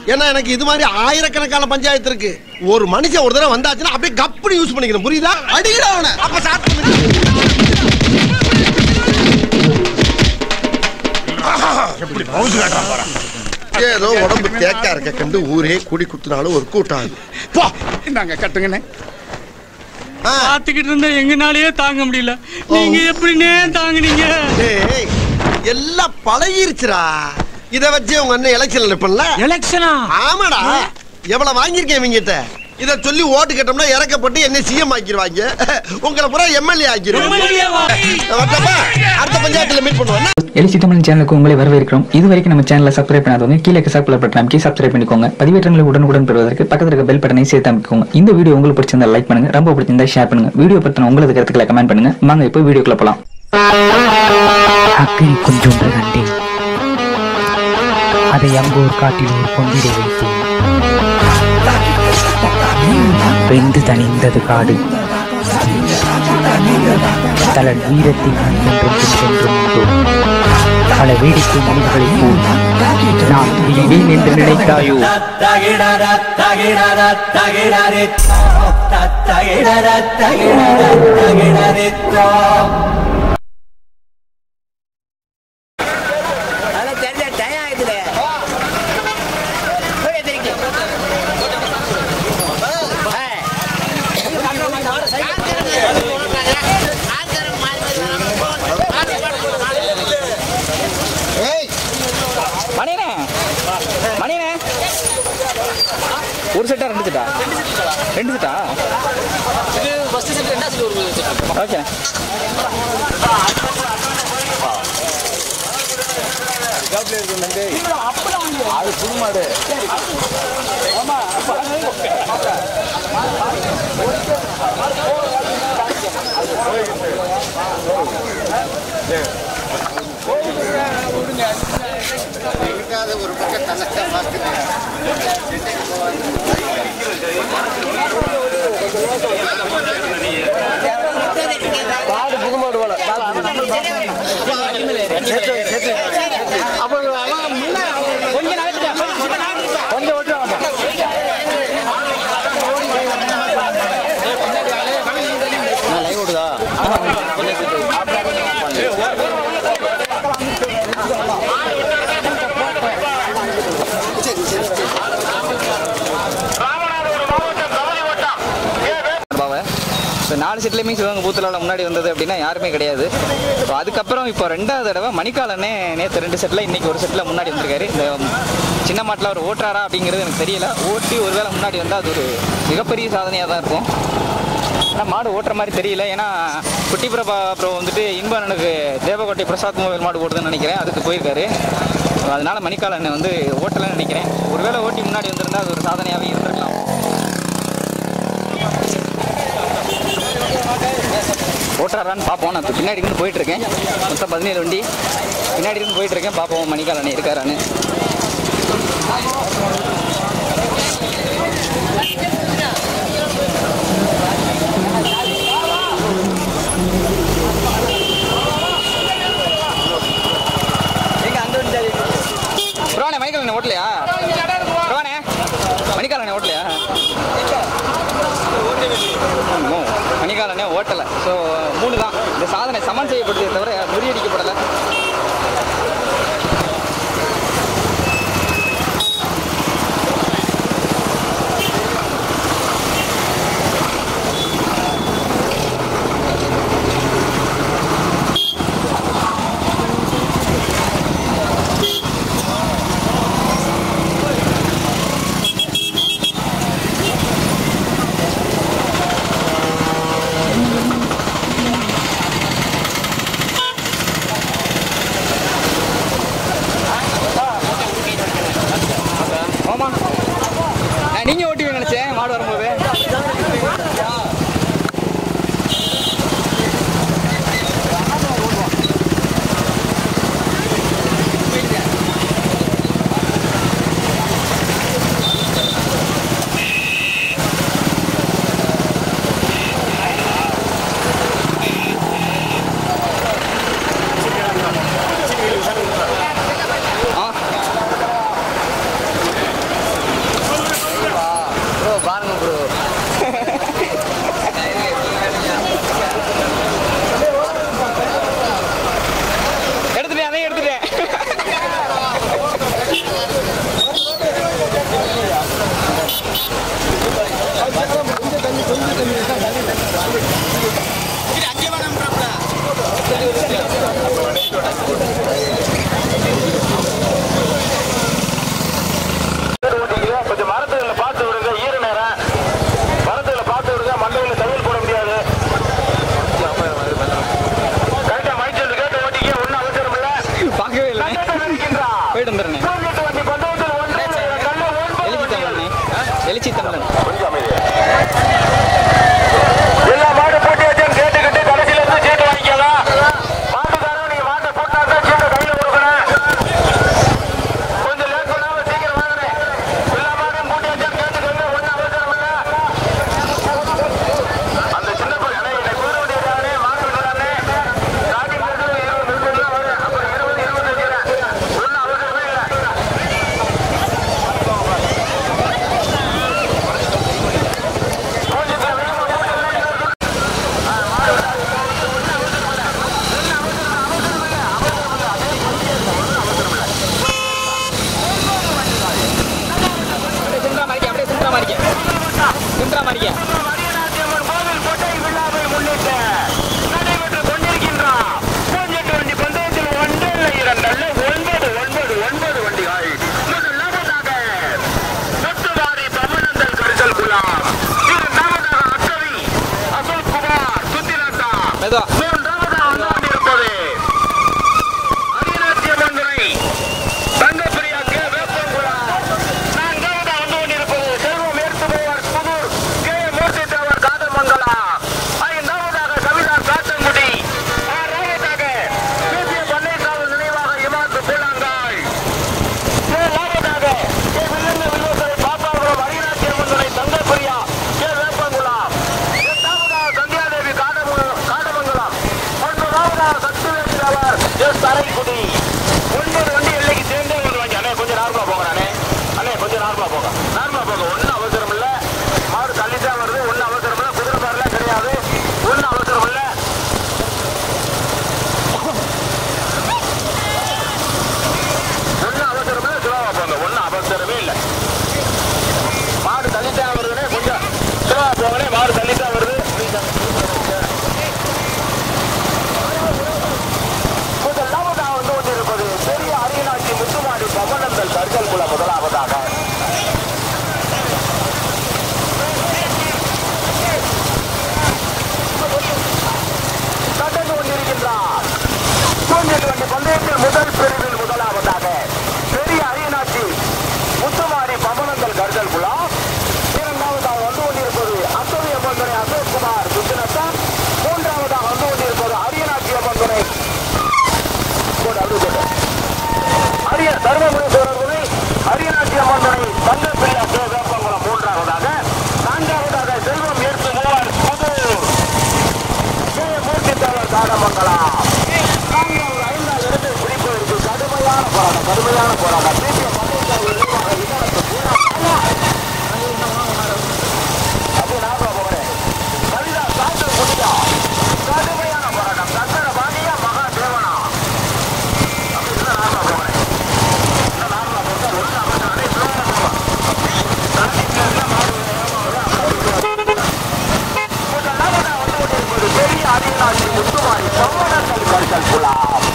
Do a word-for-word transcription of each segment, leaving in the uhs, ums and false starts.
ஏன்னா எனக்கு இது மாதிரி ஆயிரக்கணக்கான பஞ்சாயத்து இருக்கு. ஒரு மனுஷன் ஒரு தடவை வந்தாச்சுன்னா அப்படியே கப்புனு யூஸ் பண்ணிக்கணும். புரியுதா? அடிடா அவனை. அப்ப ஸ்டார்ட் பண்ணு. எப்படி பவுஸ் காட்டா போறா. ஏதோ உடம்பு தேக்கா இருக்க கண்டு ஊரே கூடி குத்துனாலும் ஒரு கூட்டம். போ இந்தாங்க கட்டுங்கண்ணே. பாத்துக்கிட்டு இருந்தா எங்கனாலயே தாங்க முடியல. நீங்க எப்படினே தாங்குனீங்க? டேய் எல்லாம் பழகிருச்சுடா. இத வச்சு உங்க அண்ணன் எலெக்ஷன்ல நிப்பல்ல. எலெக்ஷனா? ஆமாடா. எவ்வளவு வாங்கியிருக்கேன் இவங்கிட்ட. இத சொல்லி ஓட்டு கேட்டோம்னா இறக்கப்பட்டு என்ன சிஎம் ஆக்கிடுவாங்க. உங்களை பூரா எம்எல்ஏ ஆக்கிடுவாங்க. அடுத்த பஞ்சாயத்துல மீட் பண்ணுவோம். எலிசி தமிழ் சேனலுக்கு உங்களை வரவேற்கிறோம். இது வரைக்கும் நம்ம சேனலை சப்ஸ்கிரைப் பண்ணாதவங்க கீழே சப்ஸ்கிரைப் பட்டன் கீழே சப்ஸ்கிரைப் பண்ணிக்கோங்க. பதிவேற்றங்களை உடனுக்குடன் பெறுவதற்கு பக்கத்துல இருக்க பெல் பட்டனை சேர்த்து அமைக்கோங்க. இந்த வீடியோ உங்களுக்கு பிடிச்சிருந்தா லைக் பண்ணுங்க, ரொம்ப பிடிச்சிருந்தா ஷேர் பண்ணுங்க. வீடியோ பத்தின உங்களது கருத்துக்களை கமெண்ட் பண்ணுங்க. வாங்க இப்போ வீடியோக்குள்ள போலாம். அக்கறை கொஞ்சம் கண்டேன், அதை அங்கோர் காட்டில் ஒரு பொங்கிடை வைத்தேன். வெந்து தணிந்தது காடு, தலன் வீரத்தின் என்றும் சென்றும் உண்டோ. பல வேடிக்கை மனிதர்களைப் போல் நான் துணிவேன் என்று நினைத்தாயோ? ஒரு செட்டா ரெண்டு செட்டா ரெண்டு செட்டா இது ஃபர்ஸ்ட் செட் ரெண்டா செட் ஒரு செட். ஓகே ஜாப்ல இருக்கு நங்க அப்பலாம் வந்து அது புது மாடு. ஆமா ஒரு பக்கம் தலக்க மாத்துங்க. பாடு புதுமாடு போல கொஞ்சம் ஓட்டுவாங்க. லைவ் ஓடுதா? ஸோ நாலு செட்லேயுமே சிவகங்கை பூத்தலால் முன்னாடி வந்தது அப்படின்னா யாருமே கிடையாது. ஸோ அதுக்கப்புறம் இப்போ ரெண்டாவது தடவை மணிக்காலனே நேற்று ரெண்டு செட்டில் இன்றைக்கி ஒரு செட்டில் முன்னாடி வந்திருக்காரு. இந்த சின்ன மாட்டில் அவர் ஓட்டுறாரா அப்படிங்கிறது எனக்கு தெரியல. ஓட்டி ஒரு வேளை முன்னாடி வந்தால் அது ஒரு மிகப்பெரிய சாதனையாக தான் இருக்கும். ஆனால் மாடு ஓட்டுற மாதிரி தெரியல. ஏன்னா குட்டி பிரபா அப்புறம் வந்துட்டு இன்பனுக்கு தேவகோட்டை பிரசாத் மொபைல் மாடு ஓடுதுன்னு நினைக்கிறேன், அதுக்கு போயிருக்காரு. அதனால் மணிக்காலனை வந்து ஓட்டலைன்னு நினைக்கிறேன். ஒரு வேளை ஓட்டி முன்னாடி வந்திருந்தால் அது ஒரு சாதனையாகவே இருந்திருக்கலாம். ஓட்டுறாரான்னு பார்ப்போம். நான் பின்னாடி இருந்து போயிட்டுருக்கேன். மொத்தம் பதினேழு வண்டி பின்னாடி இருந்து போயிட்டுருக்கேன். பார்ப்போம் மணிக்காலனே இருக்காரான்னு. எங்க அந்த வண்டி ப்ரோனே மணிக்காலனே ஓட்டலையா? ப்ரோனே மணிக்காலனே ஓட்டலையா? மணிக்காலனே ஓட்டலை. ஸோ மூணு தான் இந்த சாதனை சமன் செய்யப்படுதே தவிர முறியடிக்கப்படலை. எழுச்சி தமிழன். எல்லா மாடு போட்டி வச்சு கேட்டுக்கிட்டு கடைசியில இருந்து சீட்டு வாங்கிக்கலாம். மாட்டுக்காரன் நீங்க மாட்டை போட்டா தான் சீட்டை கையில கொடுக்கணும். கொஞ்சம் லேட் பண்ணாம சீக்கிரம் வாங்கினேன். எல்லா மாடும் போட்டி வச்சு கேட்டுக்கோங்க. ஒன்னும் அவசரம் இல்ல. அந்த சின்ன பையன் என்னை கூற வேண்டியதானே மாட்டு விடுறானே ஸ்டார்டிங் இருபது இருபது வரும். அப்புறம் இருபது இருபத்தஞ்சு ஒன்னும் அவசரமே இல்லை. முதல் பிரிவில் முதலாவதாக பெரிய அரியநாச்சி முத்துமாரி பவனங்கள் கருதல் குழா. இரண்டாவதாக வந்து கொண்டிருப்பது அசோரிய பந்தனை அசோக்குமார் குஜனத்தன். மூன்றாவதாக வந்து கொண்டிருப்பது அரியநாச்சி பந்தனை அரிய தர்மபுரீஸ்வரர் அரியநாச்சி பந்தனை தங்கப்பிள்ளை வேப்பங்குளம். மூன்றாவதாக நான்காவதாக செல்வம் ஏற்று மூவர் புதூர் மூர்த்தி தலைவர் காடமங்கலம். கடுமையான போராட்டம் கடுமையான போராட்டம் கவிதா சாந்தர் குடியா கடுமையான போராட்டம் சந்தன பாண்டியா மகா தேவனா பெரிய அரியநாச்சி முத்துமாரி பவனங்கள் கருதல் குழா.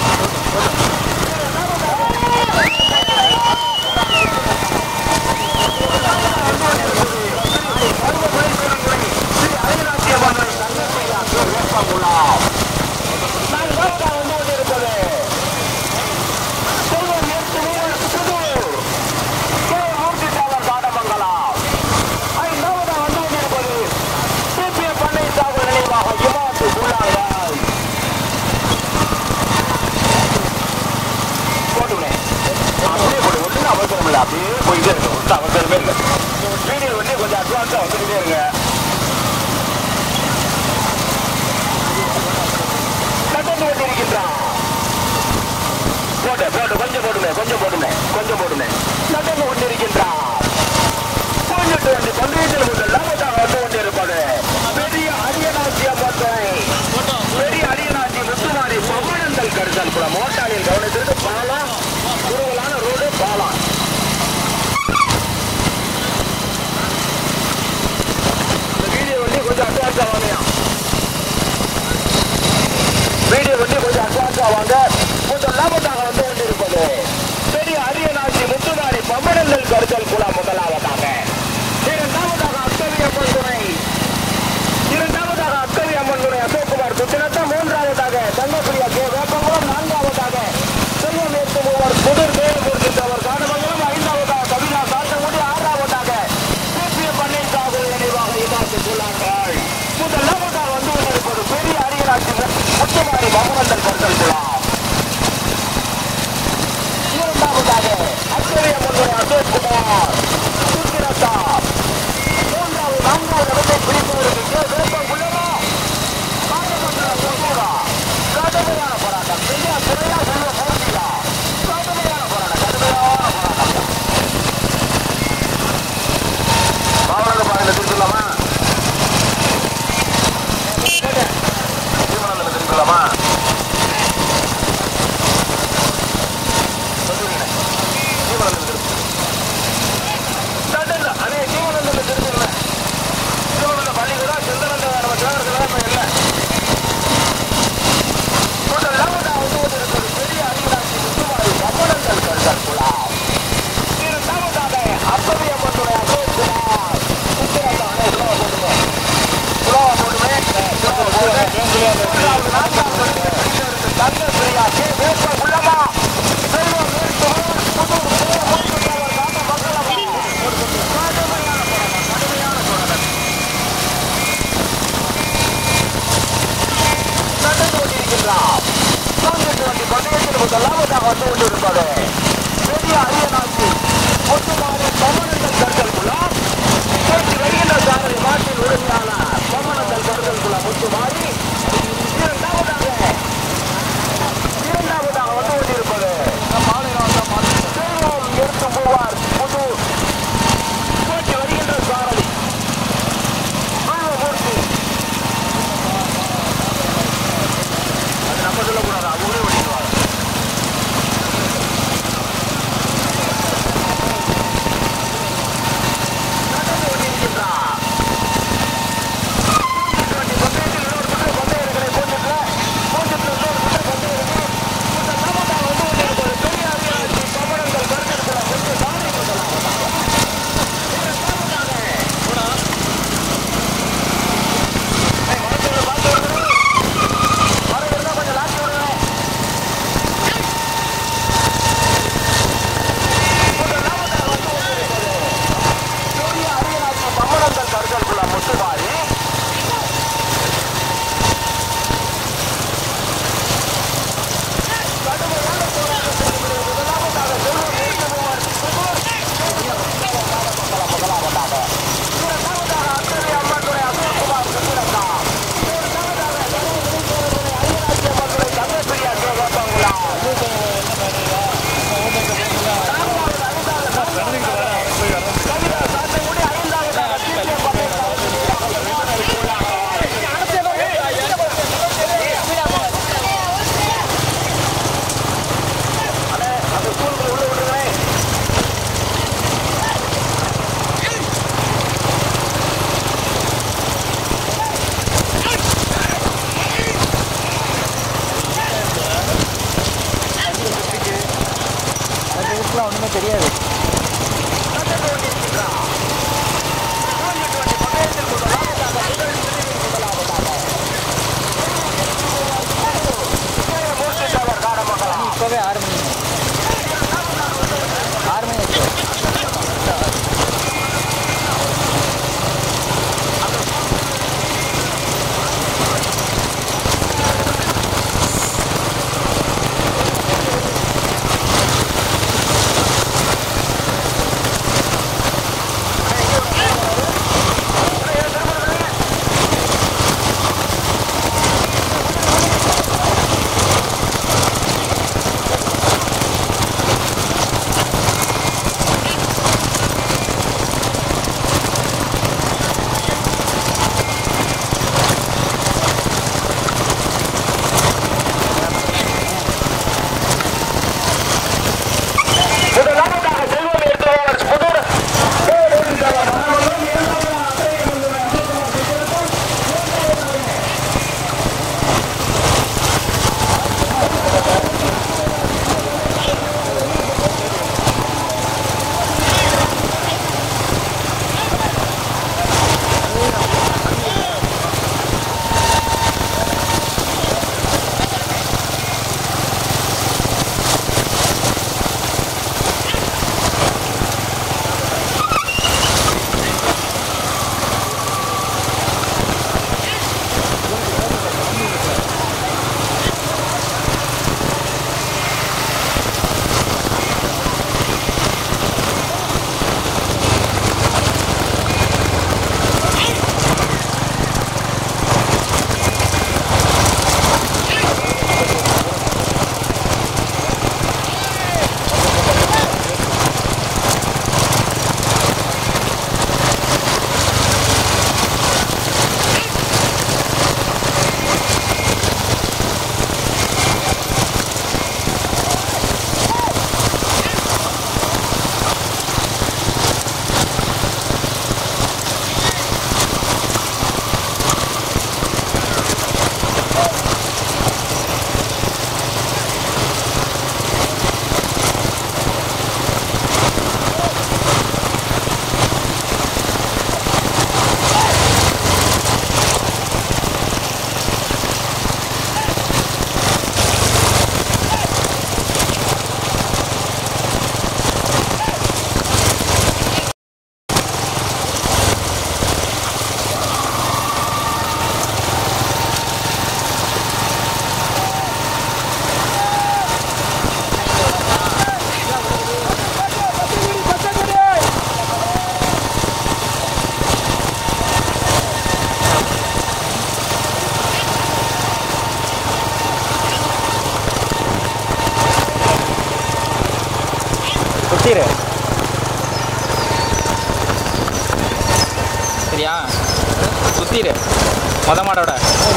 அப்படியே போயிட்டே இருக்கு. ஒன்றும் அவசரமே இல்லை. வீடியோ வந்து கொஞ்சம் அட்வான்ஸா வந்துக்கிட்டே இருங்க. கட்டந்து கொண்டிருக்கின்றான். போட்டு போட்டு கொஞ்சம் போடுமே கொஞ்சம் போடுமே கொஞ்சம் போடுமே கட்டந்து கொண்டிருக்கின்றான். கொஞ்சம் வந்து பந்தயத்தில் முதல்லாம் வந்து கொண்டிருப்பது பெரிய அரியநாச்சி அம்மனை பெரிய அரியநாச்சி முத்துமாரி பவனங்கள் கருதல் கூட மோட்டாரில் கவனித்திருக்கு. பாலம் குறுகலான ரோடு பாலம். கொஞ்சம் அட்வான்ஸா வாங்க. வீடியோ வந்து கொஞ்சம் அட்வான்ஸா வாங்க. கொஞ்சம் லாபத்தாக வந்து கொண்டிருப்பது பெரிய அரியநாச்சி முத்து வந்து கொண்டிருப்பது பெரிய அரியநாச்சி மொத்தமாக பமனந்தல் கற்கள் குளம் போட்டி வருகின்ற சாரதி மாட்டின் உரிமையாளர் பமனந்தல் கற்கள் குளம் முத்துமாரி இரண்டாவதாக இரண்டாவதாக வந்து கொண்டிருப்பது செல்வம் எடுத்து போவார் புது போட்டி வருகின்ற சாரதி மூர்த்தி அது நம்ம சொல்லக்கூடாது அவங்களே ஓடிடுவாங்க. சுத்திரு சரியா சுத்திரு மொத மாடோட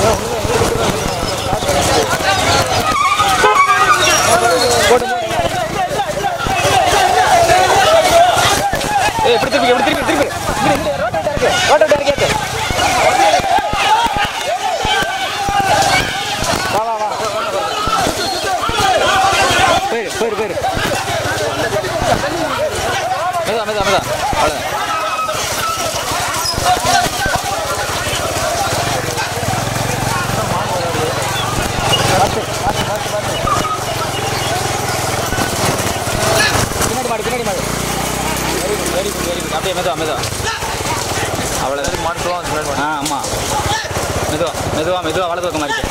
ஏய் இப்படி திருப்பி இப்படி திருப்பி திருப்பி ரோட்டை இருக்கு வா வா வா போயிரு போயிரு போயிரு மெதா மெதா மெதா அவ்வளோ பின்னாடி மாடு பின்னாடி மாடு வெரி குட் வெரி குட் அப்படியே மெதுவா மெதுவா அவ்வளோ மாடு ஆ ஆமாம் மெதுவா மெதுவா மெதுவா வலது பக்கமாக இருக்கு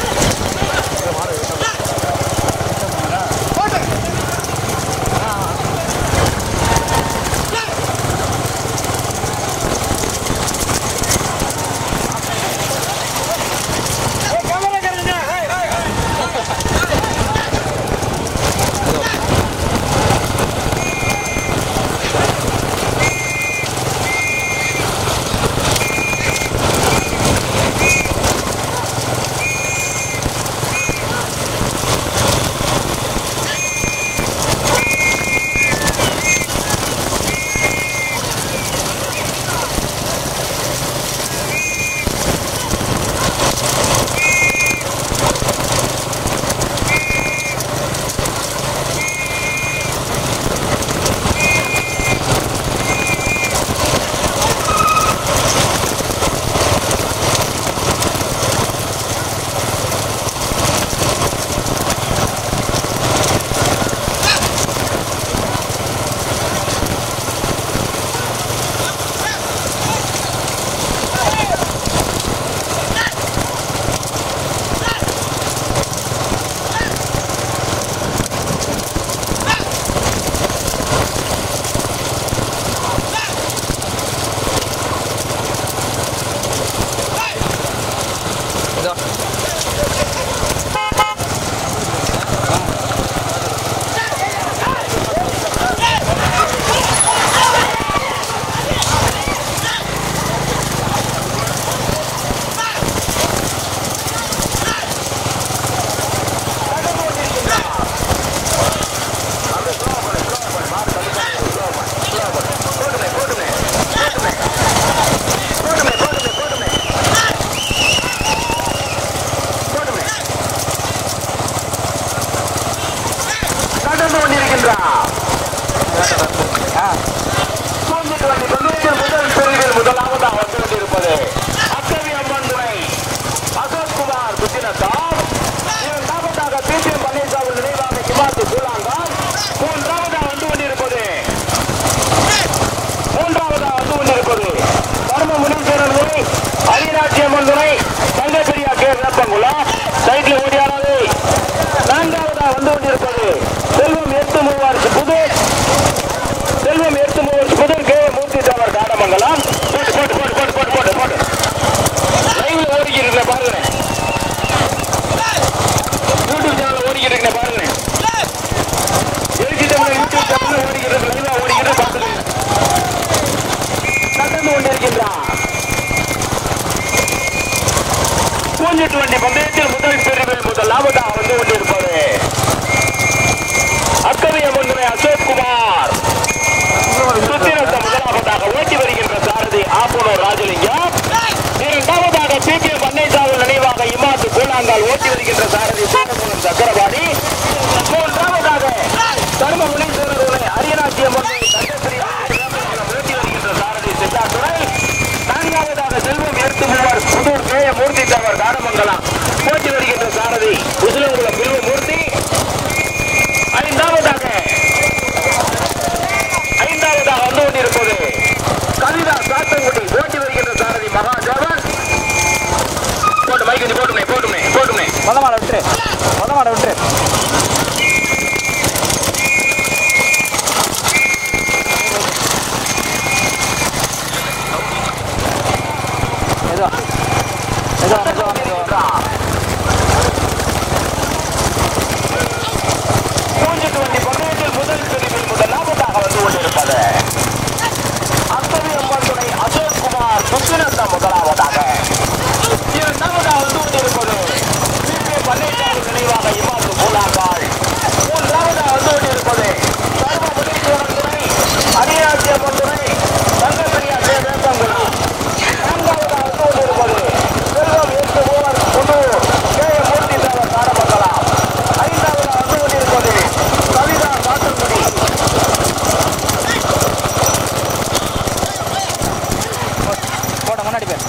மூன்று டுவெண்டி பதினெட்டில் முதல் பிரிவில் முதலாவதாக வந்து சுத்தினத்தம் முதலாவதாக. இரண்டாவதாக வந்து கொண்டிருப்பது பன்னீர்செல்வம் நினைவாக இமாத்து பூலாக்காள். மூன்றாவதாக வந்து கொண்டிருப்பது சர்வபுரீஸ்வரன் துணை அரியாசியம்மன் துணை தங்கப்பெரியா வேப்பங்குளம். நான்காவதாக வந்து கொண்டிருப்பது செல்வம் எட்டு மூவர் புதூர் கே எம் மூர்த்தி தேவர் காரமங்கலம். ஐந்தாவதாக வந்து கொண்டிருப்பது கவிதா காட்டுக்குடி. போட முன்னாடி பேர்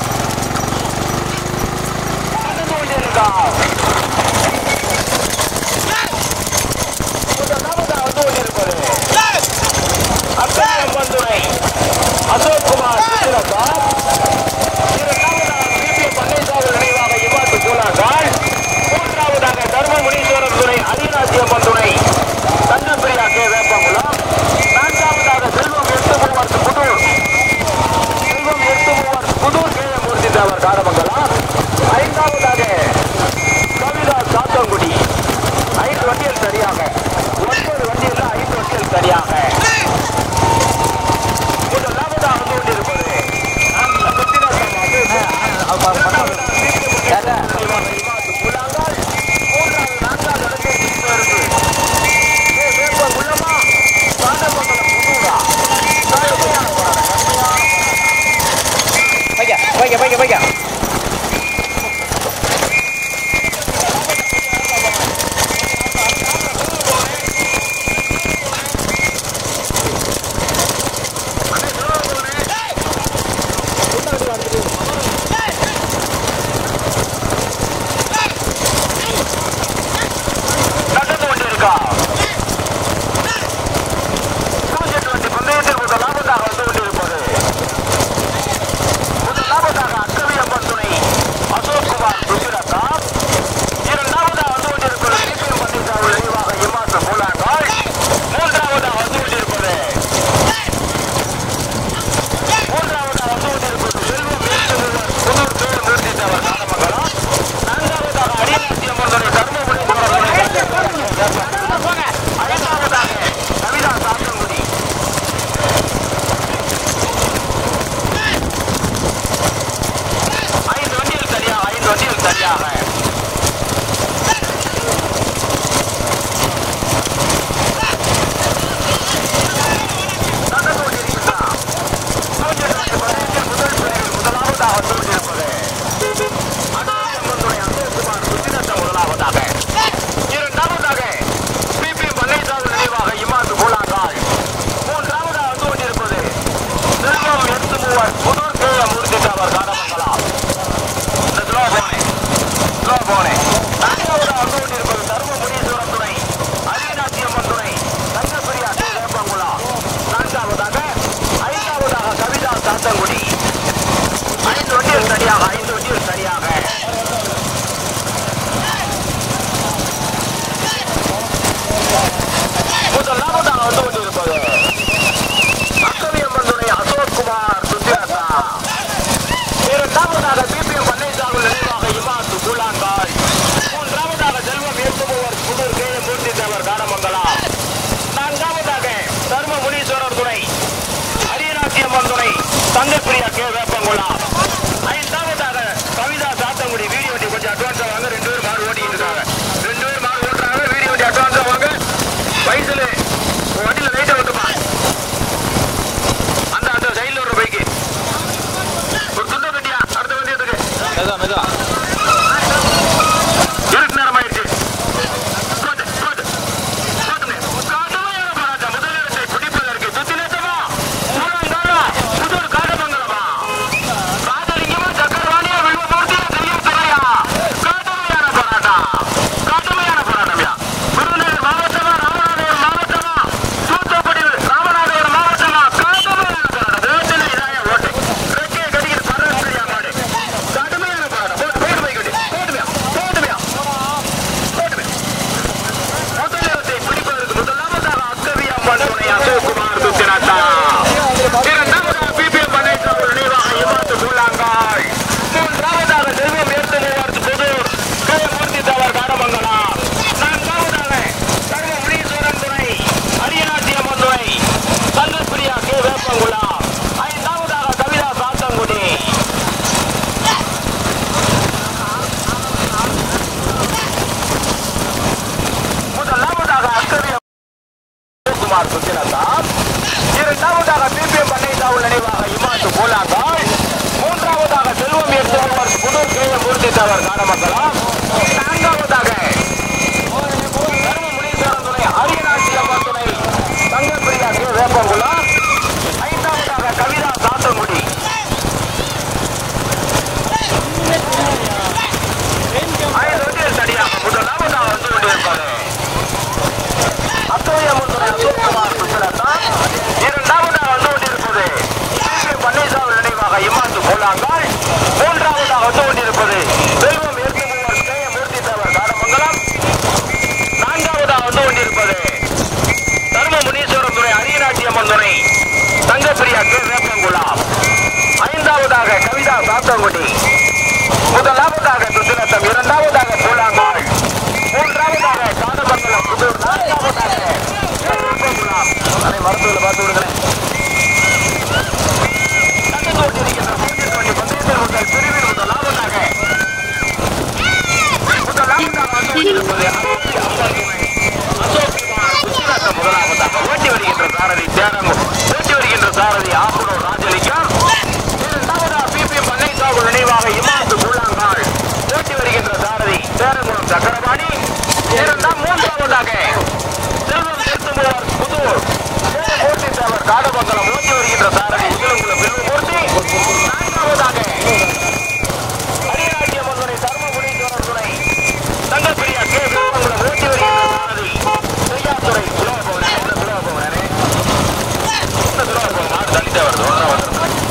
அசோக்குமார் பன்னீர்செல்வம் நினைவாக இமாத்து பூலாக்காள். மூன்றாவதாக தர்மமுனீஸ்வரர் துணை அரிநாச்சியம்மன் துணை தங்கப்பிரியா கே வேப்பங்குளம். நான்காவதாக செல்வம் எட்டு மூவர் புதூர் செல்வம் எட்டு மூவர் புதூர் கே எம் மூர்த்தி தேவர் காரமங்கலம். ஐந்தாவதாக கவிதா சாத்தங்குடி. ஐந்து வண்டிகள் சரியாக ஒன்பது வண்டியில் ஐந்து வண்டிகள் சரியாக. முதலாவதாக வந்து கொண்டிருப்பது வைக்க வைக்க வைக்க தங்கப்பிரியா கே வேப்பங்குளம். ஐந்தாவதாக கவிதா சாத்தங்குடி. வீடியோ வண்டி கொஞ்சம் அட்வான்ஸா வாங்க. ரெண்டு பேர் மாடு ஓட்டிட்டு இருக்காங்க. ரெண்டு பேர் மாடு ஓட்டுறாங்க. வீடியோ வண்டி அட்வான்ஸா வாங்க. வயசுல வண்டியில லைட்டா விட்டுமா அந்த அந்த சைட்ல ஒரு பைக்கு ஒரு துண்ட கட்டியா அடுத்த வண்டி எடுத்துக்கு. மெதுவா மெதுவா இருட்டு நேரம் ஆயிடுச்சு. போட்டு இரண்டாம் மூன்றாவதாக செல்வம் திருத்துமூர் புதூர் மூர்த்தி தேவர் காடமங்கலம் ஓட்டி வருகின்ற சாரதி உங்களுக்குள்ள பெருமூர்த்தி. நான்காவதாக ஹரிராஜ்ய மன்னரை தர்மபுரீஸ்வரர் துணை தங்கப்பிரியா கே விருப்பங்குளம் ஓட்டி வருகின்ற சாரதி செய்யாத்துறை சுலபபவனே சுலபபவனே சுலபபவன் மாடு தள்ளிட்டே வருது ஒன்றா வந்து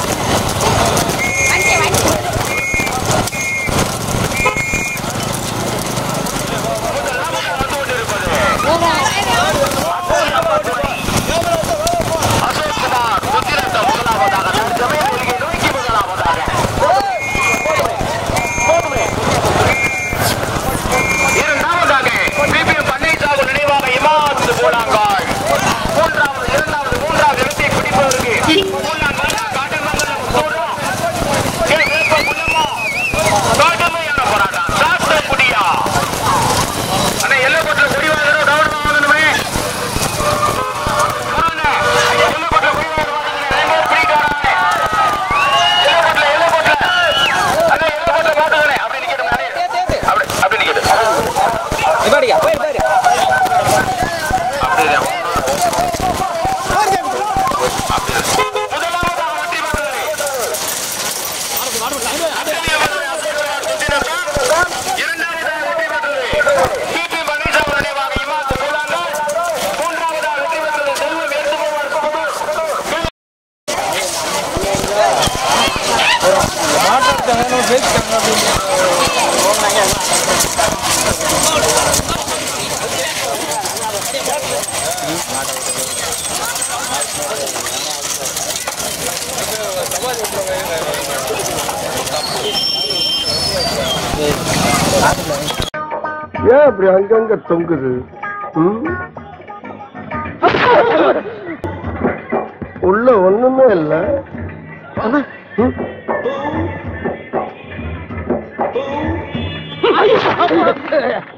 ஏன் அப்படி அங்கங்க தொங்குது? உள்ள ஒண்ணுமே இல்ல.